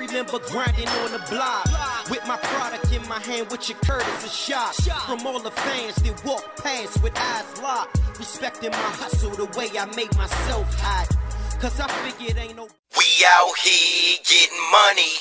remember grinding on the block with my product in my hand, with your Curtis a shot from all the fans that walk past with eyes locked, respecting my hustle the way I make myself hot. Cause I figured ain't no. We out here getting money.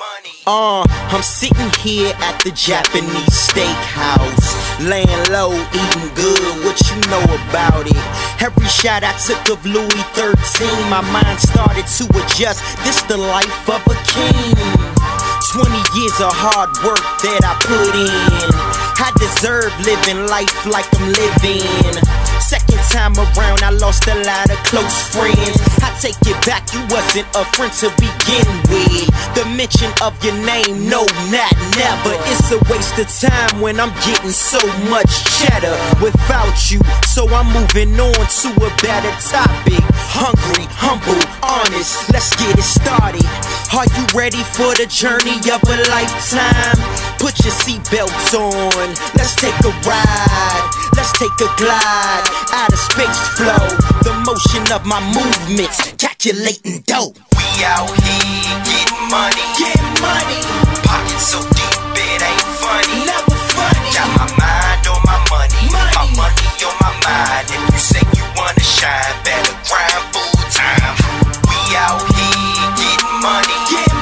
I'm sitting here at the Japanese steakhouse, laying low, eating good, what you know about it? Every shot I took of Louis XIII, my mind started to adjust, this the life of a king. 20 years of hard work that I put in, I deserve living life like I'm living. Second time around, I lost a lot of close friends. I take it back, you wasn't a friend to begin with. The mention of your name, no, not never. It's a waste of time when I'm getting so much cheddar without you. So I'm moving on to a better topic. Hungry, humble, honest, let's get it started. Are you ready for the journey of a lifetime? Put your seatbelts on, let's take a ride. Let's take a glide, out of space flow. The motion of my movements, calculating dope. We out here getting money. Pockets so deep it ain't funny. Never funny. Got my mind on my money. My money on my mind. If you say you wanna shine, better grind full time. We out here getting money.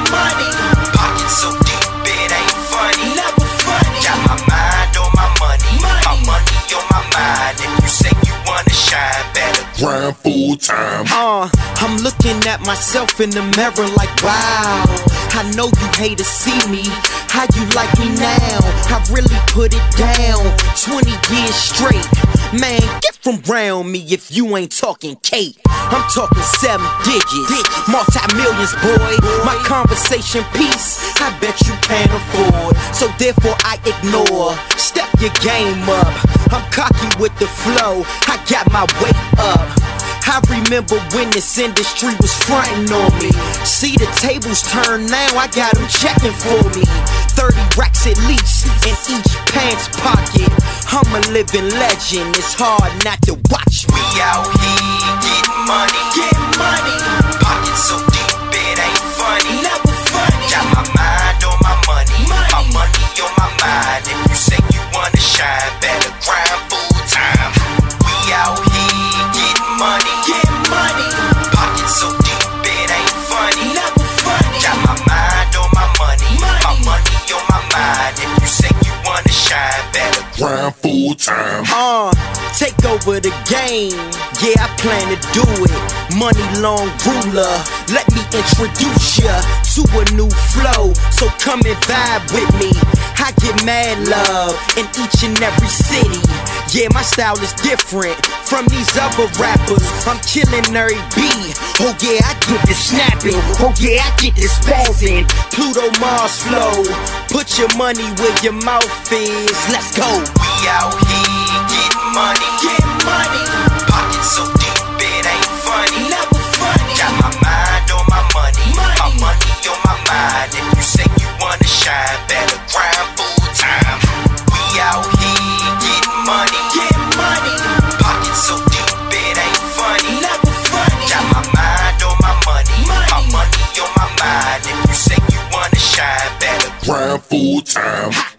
Pockets so deep it ain't funny. Never funny. Got my mind on my money. My money on my mind. If you say you wanna shine, better grind full time. I'm looking at myself in the mirror like, wow, I know you hate to see me. How you like me now? I really put it down 20 years straight. Man, get from round me if you ain't talking cake. I'm talking 7 digits, multi-millions, boy. My conversation piece, I bet you can't afford. So therefore I ignore. Step your game up. I'm cocky with the flow. I got my weight up. I remember when this industry was fronting on me. See the tables turn now, I got them checking for me. 30 racks at least in each pants pocket. I'm a living legend, it's hard not to watch me. We out here getting money. Pockets so deep it ain't funny. Never funny. Got my mind on my money. My money on my mind. If you say you wanna shine, better grind full time. We out here getting money. Pockets so deep it ain't funny. Never funny. Got my mind on my money. My money on my mind. If you say you wanna shine, better grind full time. Take over the game, yeah, I plan to do it. Money long ruler, let me introduce ya to a new flow. So come and vibe with me. I get mad love in each and every city. Yeah, my style is different from these other rappers. I'm killing every beat. Oh yeah, I get the snapping. Oh yeah, I get the spazzing. Pluto Mars flow. Put your money where your mouth is. Let's go. We out here getting money. Pockets so deep it ain't funny. Never funny. Got my mind on my money. My money on my mind. If you say you wanna shine, better grind full time. We out here getting money. Pockets so deep it ain't funny. Never funny. Got my mind on my money. My money on my mind. If you say you wanna shine, better grind full time.